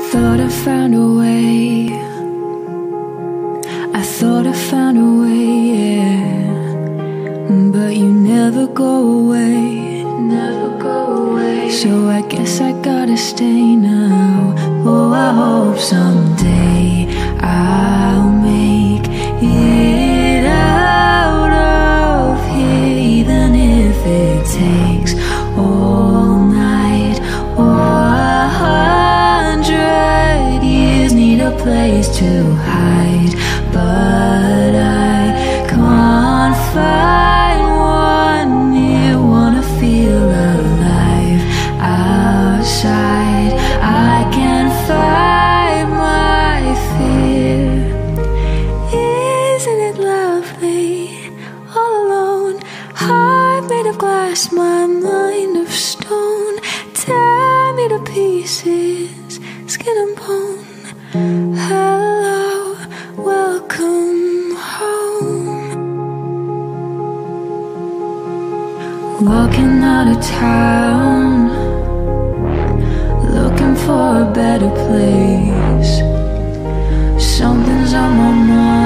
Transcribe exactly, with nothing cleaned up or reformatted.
thought I found a way. I thought I found a way, yeah. But you never go away, never go away. So I guess I gotta stay now. Oh, I hope someday I'll make it out of here, even if it takes all night or a hundred years. Need a place to hide, but I can't find one near. Wanna feel alive outside. I can't fight my fear. Isn't it lovely? All alone, heart made of glass, my mind of stone. Tear me to pieces, skin and bone. Hello, welcome home. Walking out of town, looking for a better place. Something's on my mind.